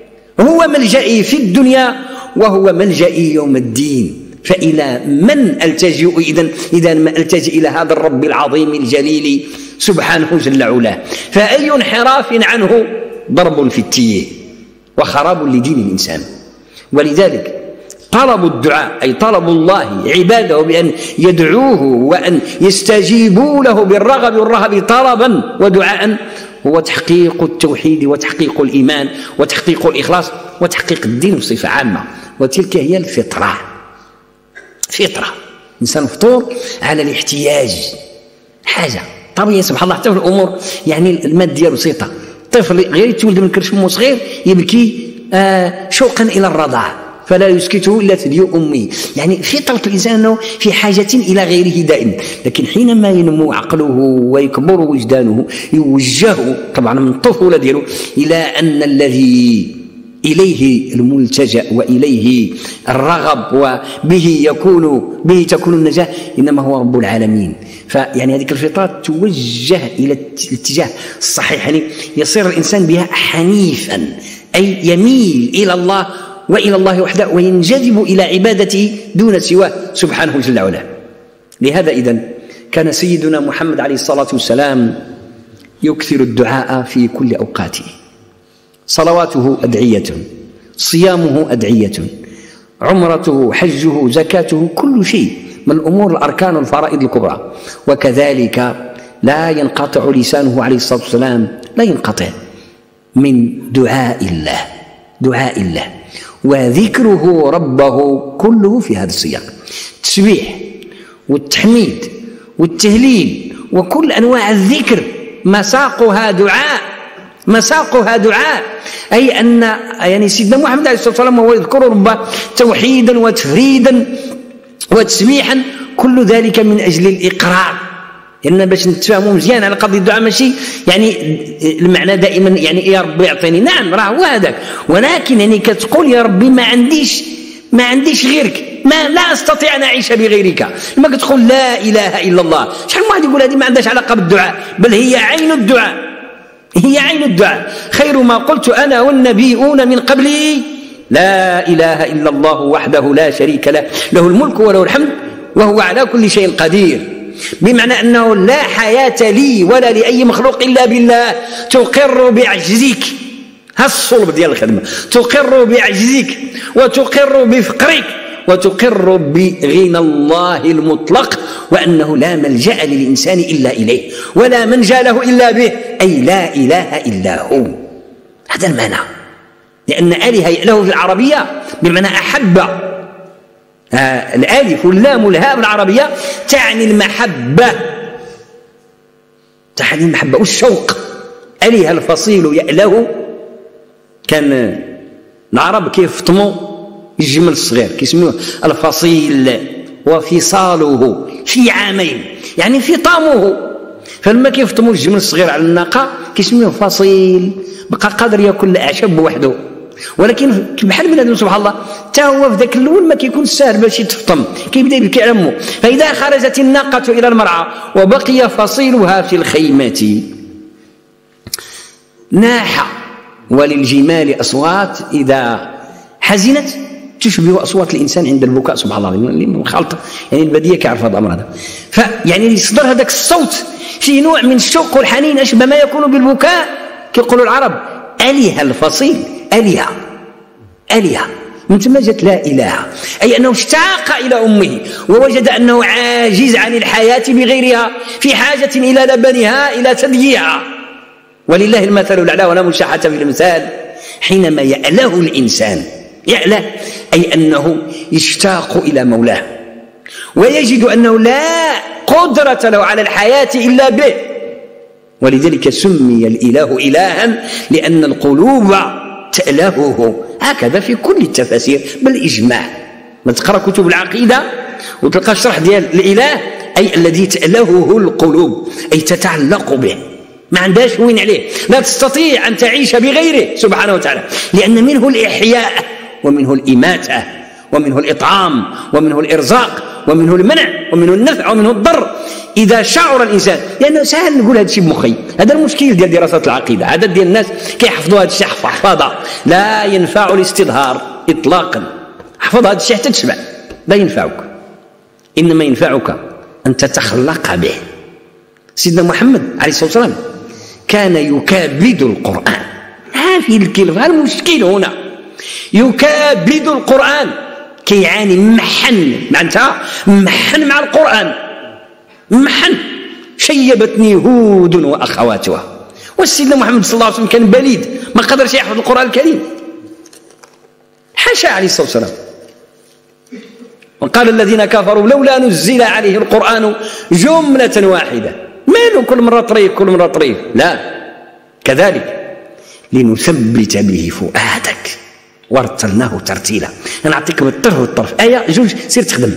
هو ملجئي في الدنيا وهو ملجئي يوم الدين. فإلى من ألتجئ إذن؟ إذا ما ألتجئ إلى هذا الرب العظيم الجليل سبحانه جل علاه. فأي انحراف عنه ضرب في التيه وخراب لدين الإنسان. ولذلك طلب الدعاء أي طلب الله عباده بأن يدعوه وأن يستجيبوا له بالرغب والرهب طلبا ودعاء هو تحقيق التوحيد وتحقيق الإيمان وتحقيق الإخلاص وتحقيق الدين بصفة عامة. وتلك هي الفطرة، فطرة إنسان فطور على الاحتياج، حاجة طبيعية سبحان الله. حتى في الأمور يعني المادية بسيطة، طفل غير يتولد من كرش أمه صغير يبكي آه شوقا إلى الرضاعة فلا يسكته إلا ثدي أمه، يعني فطرة الإنسان أنه في حاجة إلى غيره دائما. لكن حينما ينمو عقله ويكبر وجدانه يوجه طبعا من الطفولة دياله إلى أن الذي إليه الملتجأ وإليه الرغب وبه يكون به تكون النجاة إنما هو رب العالمين. فيعني هذه الفطرة توجه إلى الاتجاه الصحيح، يعني يصير الإنسان بها حنيفا أي يميل إلى الله وإلى الله وحده وينجذب إلى عبادته دون سواه سبحانه جل وعلا. لهذا إذن كان سيدنا محمد عليه الصلاة والسلام يكثر الدعاء في كل أوقاته، صلواته أدعية، صيامه أدعية، عمرته حجه زكاته كل شيء من الأمور الأركان والفرائض الكبرى. وكذلك لا ينقطع لسانه عليه الصلاة والسلام، لا ينقطع من دعاء الله، دعاء الله وذكره ربه كله في هذا السياق. التسبيح والتحميد والتهليل وكل أنواع الذكر مساقها دعاء، مساقها دعاء، أي أن يعني سيدنا محمد عليه الصلاة والسلام وهو يذكر ربه توحيدا وتفريدا وتسبيحا كل ذلك من أجل الإقرار. لأن باش نتفاهموا مزيان على قضية الدعاء ماشي يعني المعنى دائما يعني يا ربي اعطيني، نعم راه هو هذاك، ولكن يعني كتقول يا ربي ما عنديش ما عنديش غيرك، ما لا استطيع ان اعيش بغيرك. لما كتقول لا اله الا الله، شحال من واحد يقول هذه ما عندهاش علاقه بالدعاء، بل هي عين الدعاء، هي عين الدعاء. خير ما قلت انا والنبيون من قبلي لا اله الا الله وحده لا شريك له، له الملك وله الحمد وهو على كل شيء قدير. بمعنى أنه لا حياة لي ولا لأي مخلوق إلا بالله. تقر بعجزك، ها الصلب ديال الخدمة، تقر بعجزك وتقر بفقرك وتقر بغنى الله المطلق، وأنه لا ملجأ للإنسان إلا إليه ولا منجا له إلا به، أي لا إله إلا هو. هذا المعنى، لأن آله له في العربية بمعنى أحب آه الالف واللام والهاء بالعربيه تعني المحبه، تعني المحبه والشوق. أليها الفصيل يأله، كان العرب كيفطموا الجمل الصغير كيسموه الفصيل، وفصاله في عامين يعني فطامه، فلما كيفطموا الجمل الصغير على الناقه كيسموه فصيل، بقى قادر ياكل الاعشاب بوحده. ولكن بحال بنادم سبحان الله حتى هو في ذاك الاول ما كيكون سهل باش يتفطم، كيبدا يبكي على امه. فاذا خرجت الناقه الى المرعى وبقي فصيلها في الخيمه ناح. وللجمال اصوات اذا حزنت تشبه اصوات الانسان عند البكاء، سبحان الله، اللي مخالطه يعني البديه كيعرف هذا الامر هذا. فيعني يصدر هذاك الصوت فيه نوع من الشوق والحنين اشبه ما يكون بالبكاء. كيقولوا العرب أليها الفصيل، أليها أليها من ثم جت لا إله، أي أنه اشتاق إلى أمه ووجد أنه عاجز عن الحياة بغيرها، في حاجة إلى لبنها إلى ثديها. ولله المثل الأعلى ولا مشاحة في المثال. حينما يأله الإنسان، يأله أي أنه يشتاق إلى مولاه ويجد أنه لا قدرة له على الحياة إلا به، ولذلك سمي الإله إلها لأن القلوب تألهه. هكذا في كل التفاسير بالإجماع. ما تقرأ كتب العقيدة وتلقى الشرح ديال الإله أي الذي تألهه القلوب، أي تتعلق به، ما عندهاش وين عليه، لا تستطيع أن تعيش بغيره سبحانه وتعالى، لأن منه الإحياء ومنه الإماتة ومنه الإطعام ومنه الإرزاق ومنه المنع ومنه النفع ومنه الضر. إذا شعر الإنسان، لأنه سهل نقول هذا الشيء بمخي، هذا المشكل ديال دراسة العقيدة، عدد ديال الناس كيحفظوا هذا الشيء حفاظة لا ينفع الاستظهار إطلاقا. احفظ هذا الشيء حتى تشبع، لا ينفعك، إنما ينفعك أن تتخلق به. سيدنا محمد عليه الصلاة والسلام كان يكابد القرآن، هذه الكلمة المشكل هنا، يكابد القرآن، كيعاني محن معناتها محن مع القرآن، محن. شيبتني هود وأخواتها. والسيدنا محمد صلى الله عليه وسلم كان بليد ما قدرش يحفظ القرآن الكريم، حاشا عليه الصلاة والسلام. وقال الذين كفروا لولا نزل عليه القرآن جملة واحدة، ماله كل مرة طريق كل مرة طريق، لا، كذلك لنثبت به فؤادك ورتلناه ترتيلا. انا نعطيك بالطرف والطرف ايه جوج سير تخدم،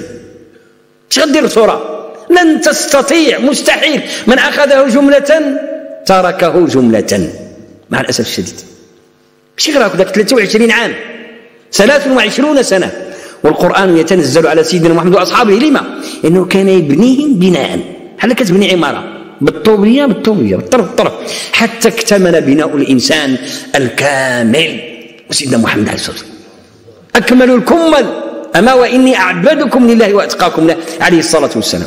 اش غدير بصوره؟ لن تستطيع، مستحيل. من اخذه جمله تركه جمله، مع الاسف الشديد. ماشي غير هكذاك ثلاثة وعشرين عام، ثلاث وعشرين سنه، والقران يتنزل على سيدنا محمد واصحابه. لما؟ انه كان يبنيهم بناء بحال كتبني عماره بالطوبيه بالطوبيه بالطرف بالطرف حتى اكتمل بناء الانسان الكامل. وسيدنا محمد عليه الصلاه والسلام اكمل الكمل، اما واني اعبدكم لله واتقاكم له عليه الصلاه والسلام.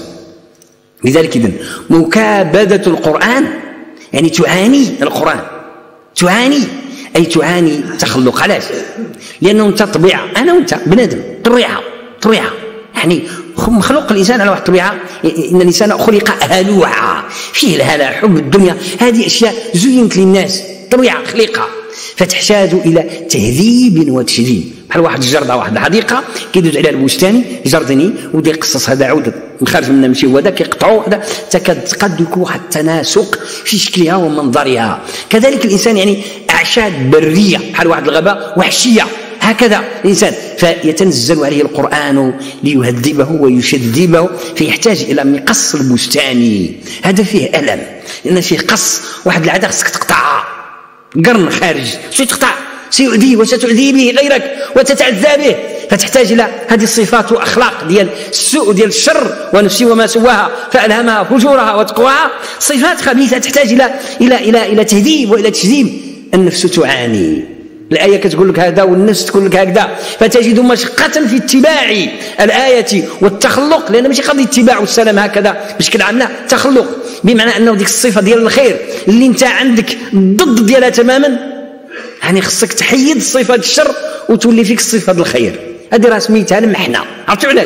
لذلك اذن مكابده القران يعني تعاني القران، تعاني اي تعاني تخلق. علاش؟ لانه انت طبيعه، انا وانت بنادم طبيعه طبيعه يعني مخلوق الانسان على واحد الطبيعه، ان الانسان خلق هلوعا، فيه الهلع، حب الدنيا، هذه اشياء زينت للناس، طبيعه خليقه، فتحتاج الى تهذيب وتشذيب. بحال واحد الجرده، واحد الحديقه كيدوز عليها البستاني جردني وبدا يقصص هذا عود من خارج منها ماشي هو هذا كيقطعوا هذا، تكاد قد يكون واحد التناسق في شكلها ومنظرها. كذلك الانسان يعني اعشاب بريه بحال واحد الغابه وحشيه، هكذا الانسان. فيتنزل عليه القران ليهذبه ويشذبه، فيحتاج الى مقص البستاني. هذا فيه الم، لان فيه قص واحد العاده خصك تقطعها، قرن خارج شو تقطع سيؤذيه وستؤذي به غيرك وتتعذى به، فتحتاج الى هذه الصفات واخلاق ديال السوء ديال الشر ونفسي وما سواها فالهمها فجورها وتقواها، صفات خبيثه تحتاج الى الى الى الى تهذيب والى تجذيب. النفس تعاني، الايه كتقول لك هذا والنفس تقول لك هكذا، فتجد مشقه في اتباع الايه والتخلق، لان ماشي قضيه اتباع والسلام هكذا بشكل عام، لا، تخلق بمعنى انه ديك الصفه ديال الخير اللي انت عندك ضد ديالها تماما، يعني خصك تحيد صفه الشر وتولي فيك الصفه ديال الخير. هذه راه سميتها المحنه. عرفتوا علاش؟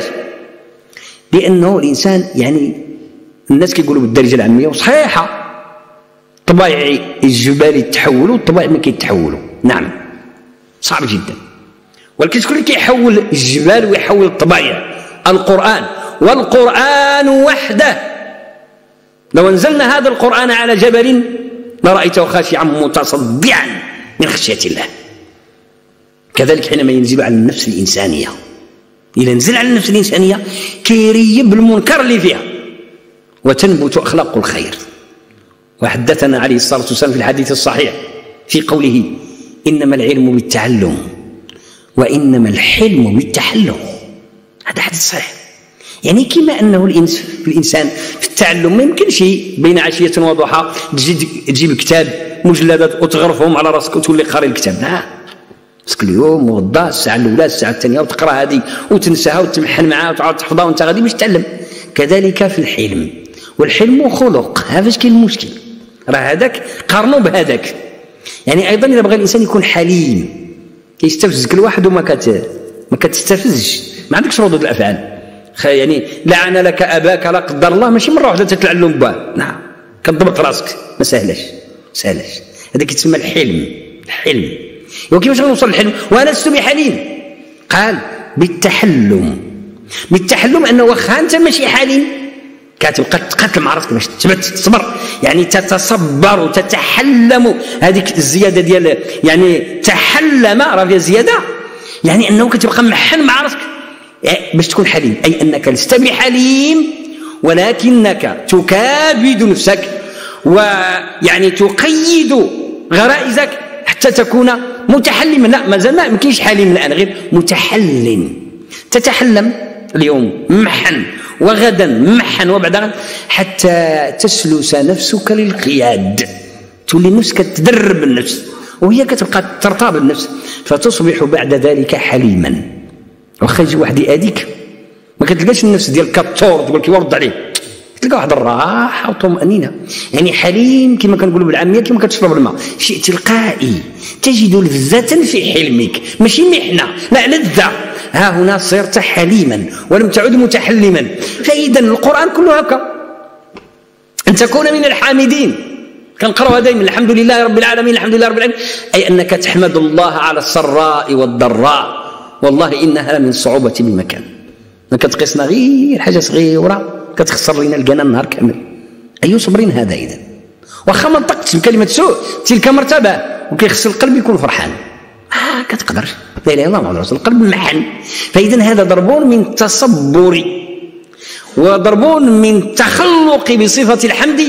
لانه الانسان يعني الناس كيقولوا بالدارجه العاميه وصحيحه، طبائع الجبال يتحولوا، الطبائع ما كيتحولوا، نعم صعب جدا. ولكن شكون اللي كيحول الجبال ويحول الطبائع؟ القرآن. والقرآن وحده، لو انزلنا هذا القرآن على جبل لرأيته خاشعا متصدعا من خشية الله. كذلك حينما ينزل على النفس الإنسانية، إذا نزل على النفس الإنسانية كيريب المنكر اللي فيها وتنبت أخلاق الخير. وحدثنا عليه الصلاة والسلام في الحديث الصحيح في قوله: إنما العلم بالتعلم وإنما الحلم بالتحلم. هذا حديث صحيح. يعني كما أنه الإنس في الإنسان في التعلم ما يمكنش بين عشية وضحى تجيب كتاب مجلدات وتغرفهم على راسك وتولي قاري الكتاب. لا، باسكو اليوم وغدا الساعة الأولى الساعة الثانية وتقرأ هذه وتنساها وتمحن معها وتعاود تحفظها وأنت غادي باش تتعلم. كذلك في الحلم، والحلم خلق. ها فاش كاين المشكل؟ راه هذاك قارنوا بهذاك. يعني أيضا إذا بغى الإنسان يكون حليم كيستفزك الواحد وما كت ما كتستفزش، ما عندكش ردود الأفعال. يعني لعن لك أباك لا قدر الله، ماشي مرة واحدة تتلعن باه، نعم كتضبط راسك، ما سهلش سهلش. هذا كيتسمى الحلم. الحلم وكيفاش غنوصل للحلم؟ وأنا لست بحليم. قال بالتحلم. بالتحلم أنه واخا أنت ماشي حليم كتبقى تقاتل مع راسك باش تثبت تصبر، يعني تتصبر وتتحلم. هذيك الزيادة ديال يعني تحلم راه فيها زيادة، يعني أنه كتبقى محن مع راسك باش تكون حليم، أي أنك لست بحليم ولكنك تكابد نفسك ويعني تقيد غرائزك حتى تكون متحلما. لا مازال ما يمكنش حليم الآن، غير متحلم. تتحلم اليوم محن وغدا محن وبعد غد حتى تسلس نفسك للقياد، تولي نفسك تدرب النفس وهي كتبقى ترتاب النفس، فتصبح بعد ذلك حليما. واخا يجي واحد يأذيك ما كتلقاش النفس ديالك كالطور تقول كي ورد عليه، تلقى واحد الراحه وطمأنينه. يعني حليم كما كنقولوا بالعاميه كما كتشرب الماء، شيء تلقائي، تجد لذة في حلمك، ماشي محنه، لا لذة. ها هنا صرت حليما ولم تعد متحلما. فإذا القرآن كله هكا، أن تكون من الحامدين. كنقراوها دائما، الحمد لله رب العالمين الحمد لله رب العالمين، أي أنك تحمد الله على السراء والضراء. والله إنها من صعوبة بمكان، ما كتقيسنا غير حاجة صغيرة كتخسر لنا القنا النهار كامل. أي صبرين هذا إذا؟ واخا ما نطقتش بكلمة سوء تلك مرتبة، وكيخص القلب يكون فرحان. آه كتقدر لا اله الا الله محمد رسول الله، القلب محن. فاذا هذا ضرب من التصبر وضرب من تخلق بصفه الحمد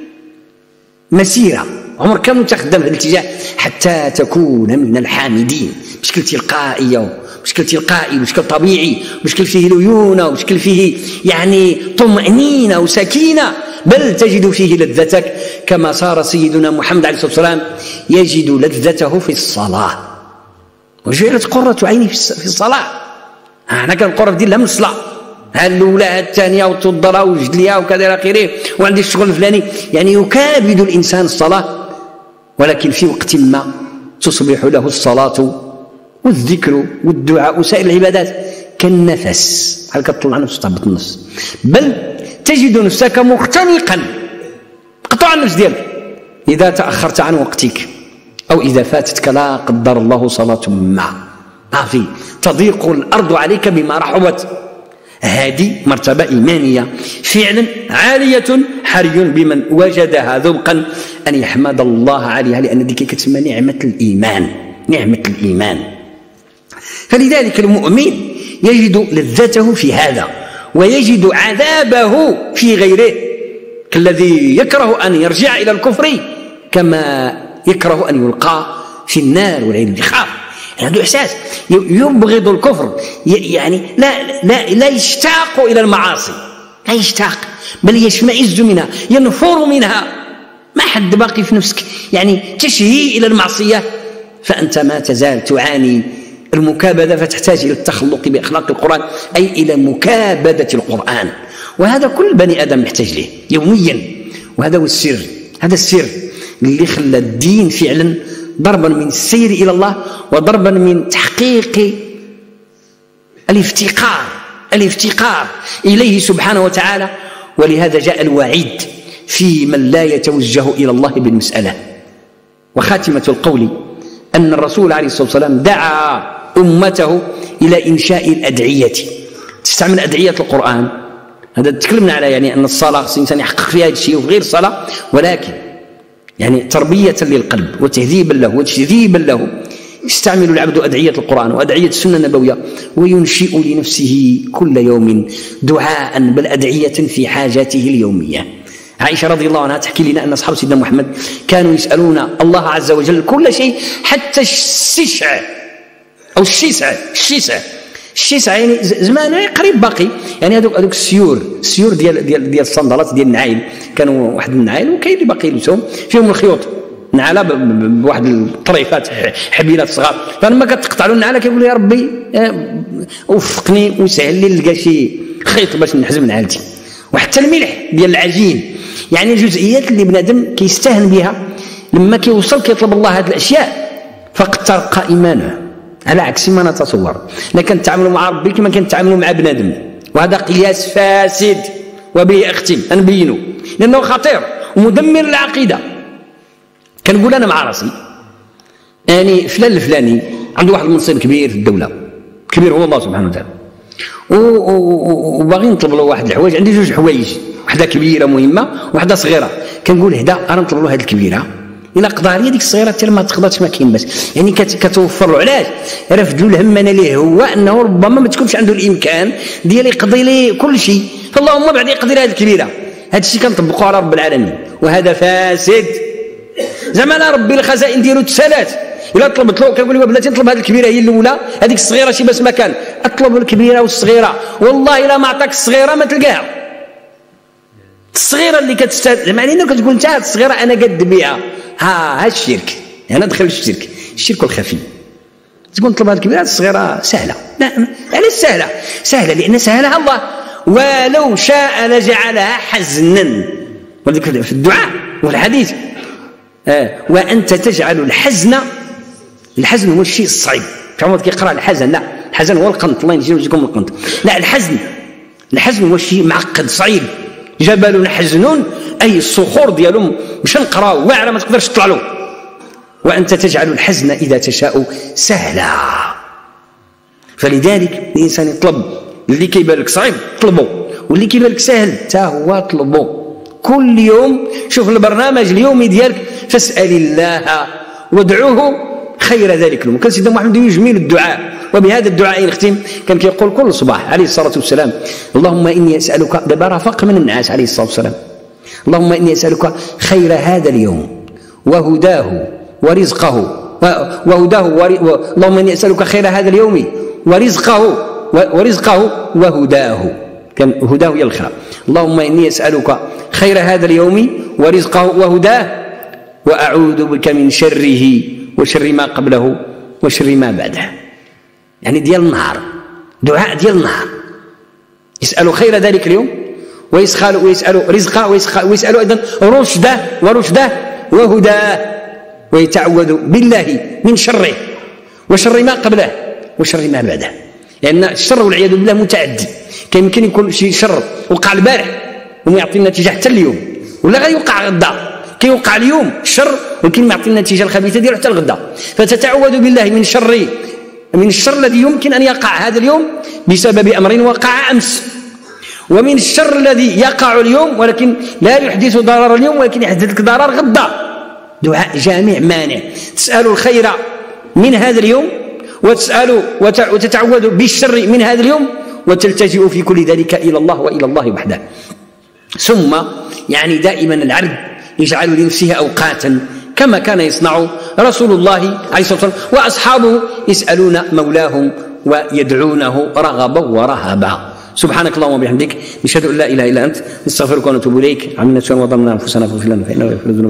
مسيره عمر كامل تخدم في الاتجاه حتى تكون من الحامدين بشكل تلقائي بشكل تلقائي بشكل طبيعي، بشكل فيه ليونه وبشكل فيه يعني طمأنينه وسكينه، بل تجد فيه لذتك كما صار سيدنا محمد عليه الصلاه والسلام يجد لذته في الصلاه. وجعلت قرة عيني في الصلاة. أنا كان القرة ديالها من الصلاة، ها الأولى ها الثانية وتوضرها وجدليها وكذا إلى آخره، وعندي الشغل الفلاني. يعني يكابد الإنسان الصلاة، ولكن في وقت ما تصبح له الصلاة والذكر والدعاء وسائر العبادات كالنفس، هل كتطلع نفس تهبط النفس، بل تجد نفسك مختنقا قطع النفس ديالك إذا تأخرت عن وقتك أو إذا فاتتك لا قدر الله صلاة ما ما في تضيق الأرض عليك بما رحبت. هذه مرتبة إيمانية فعلا عالية، حري بمن وجدها ذوقا أن يحمد الله عليها، لأن ذيك كتسمى نعمة الإيمان، نعمة الإيمان. فلذلك المؤمن يجد لذته في هذا ويجد عذابه في غيره، كالذي يكره أن يرجع إلى الكفر كما يكره أن يلقى في النار والعياذ بالله. يخاف، عنده إحساس يبغض الكفر، يعني لا لا لا يشتاق إلى المعاصي، لا يشتاق بل يشمئز منها، ينفر منها. ما حد باقي في نفسك يعني تشهي إلى المعصية، فأنت ما تزال تعاني المكابدة، فتحتاج إلى التخلق بأخلاق القرآن، أي إلى مكابدة القرآن. وهذا كل بني آدم محتاج له يوميا، وهذا هو السر، هذا السر اللي خلى الدين فعلا ضربا من السير إلى الله وضربا من تحقيق الافتقار الافتقار إليه سبحانه وتعالى. ولهذا جاء الوعيد في من لا يتوجه إلى الله بالمسألة. وخاتمة القول أن الرسول عليه الصلاة والسلام دعا أمته إلى إنشاء الأدعية، تستعمل أدعية القرآن. هذا تكلمنا على يعني أن الصلاة الإنسان يحقق فيها هذا الشيء وغير الصلاة، ولكن يعني تربية للقلب وتهذيبا له وتجذيبا له يستعمل العبد أدعية القرآن وأدعية السنة النبوية، وينشئ لنفسه كل يوم دعاء بل أدعية في حاجاته اليومية. عائشة رضي الله عنها تحكي لنا أن أصحاب سيدنا محمد كانوا يسألون الله عز وجل كل شيء حتى الشسع أو الشسع الشسع الشسع يعني زمان قريب باقي، يعني هذوك هذوك السيور السيور ديال ديال ديال الصندالات ديال النعيل، كانوا واحد النعيل وكاين اللي باقي يلبسهم فيهم الخيوط نعاله بواحد الطريفات حبيلات صغار، فلما كتقطع له النعاله كيقول يا ربي وفقني وسهل لي نلقى شي خيط باش نحزم نعالتي. وحتى الملح ديال العجين، يعني الجزئيات اللي بنادم كيستهن بها لما كيوصل كيطلب الله هذه الاشياء فقد ترقى ايمانه، على عكس ما نتصور. لا كنتعاملوا مع ربي كما كنتعاملوا مع بنادم، وهذا قياس فاسد وبه اختم نبينه لانه خطير ومدمر للعقيده. كنقول انا مع راسي يعني فلان الفلاني عنده واحد المنصب كبير في الدوله، كبير هو الله سبحانه وتعالى، وباغي نطلب له واحد الحوايج. عندي جوج حوايج، واحده كبيره مهمه وواحده صغيره، كنقول هدا انا نطلب له هذه الكبيره، الا قضى عليا ديك الصغيره حتى ما تقدرش ما كاين باس، يعني كتوفر له. علاش؟ رفد له الهم انا ليه هو انه ربما ما تكونش عنده الامكان ديال يقضي لي كل شيء، فاللهم بعد يقضي لي هذه الكبيره. هذا الشيء كنطبقوه على رب العالمين وهذا فاسد. زعما انا ربي الخزائن ديالو تسالات، الا طلبت له كنقول له بلاتي نطلب هذه الكبيره هي الاولى، هذيك الصغيره شي باس مكان، اطلب الكبيره والصغيره، والله الا ما عطاك الصغيره ما تلقاها. الصغيره اللي كتستاهل زعما علينا كتقول انت هذه الصغيره انا قد بها، ها ها الشرك، هنا دخل الشرك، الشرك الخفي. تقول نطلب هذه الكبيره هذه الصغيره سهله، لا علاش سهله؟ سهله لان سهلها الله، ولو شاء لجعلها حزنا. وذكر في الدعاء والحديث آه. وأنت تجعل الحزن، الحزن هو الشيء الصعيب. تعمد كيقرأ الحزن، لا الحزن هو القنط، الله يجيكم القنط. لا الحزن، الحزن هو الشيء معقد صعيب. جبل حزن أي الصخور ديالهم مش نقراو واعره ما تقدرش تطلع له. وأنت تجعل الحزن إذا تشاء سهلا. فلذلك الإنسان يطلب اللي كيبان لك صعيب طلبه، واللي كيبان لك سهل حتى هو طلبه. كل يوم شوف البرنامج اليومي ديالك، فاسأل الله وادعوه خير ذلك اليوم. كان سيدنا محمد يجمل الدعاء، وبهذا الدعاء نختم. كان كيقول كل صباح عليه الصلاة والسلام اللهم إني أسألك، دابا رافق من النعاس عليه الصلاة والسلام، اللهم إني أسألك خير هذا اليوم وهداه ورزقه وهداه ور... اللهم إني أسألك خير هذا اليوم ورزقه ورزقه وهداه، كان هداه هي الخير. اللهم إني أسألك خير هذا اليوم ورزقه وهداه، وأعوذ بك من شره وشر ما قبله وشر ما بعده. يعني ديال النهار، دعاء ديال النهار، يسأل خير ذلك اليوم ويسأل ويسأل رزقه ويسأل أيضا رشده ورشده وهداه، ويتعوذ بالله من شره وشر ما قبله وشر ما بعده. لأن الشر والعياذ بالله متعدي، كان يمكن يكون شي شر وقع البارح وما يعطي النتيجه حتى اليوم، ولا غيوقع غدا، كيوقع اليوم الشر ولكن ما يعطي النتيجه الخبيثه ديالو حتى الغدا. فتتعوذ بالله من شر من الشر الذي يمكن ان يقع هذا اليوم بسبب امر وقع امس، ومن الشر الذي يقع اليوم ولكن لا يحدث ضرر اليوم ولكن يحدث لك ضرر غدا. دعاء جامع مانع، تسأل الخير من هذا اليوم وتسأل وتتعوذ بالشر من هذا اليوم، وتلتجئ في كل ذلك إلى الله وإلى الله وحده. ثم يعني دائما العبد يجعل لنفسه أوقاتا كما كان يصنع رسول الله عليه الصلاة والسلام، وأصحابه يسألون مولاهم ويدعونه رغبا ورهبا. سبحانك اللهم وبحمدك، نشهد أن لا إله إلا أنت، نستغفرك ونتوب إليك. عملنا سوءا وظلمنا أنفسنا فاغفر لنا فإنه يغفر الذنوب